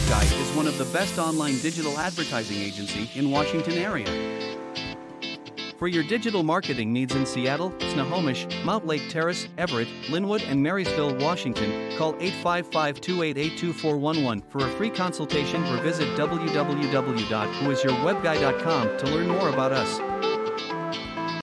Webguy is one of the best online digital advertising agency in Washington area. For your digital marketing needs in Seattle, Snohomish, Mountlake Terrace, Everett, Linwood and Marysville, Washington, call 855-288-2411 for a free consultation or visit www.whoisyourwebguy.com to learn more about us.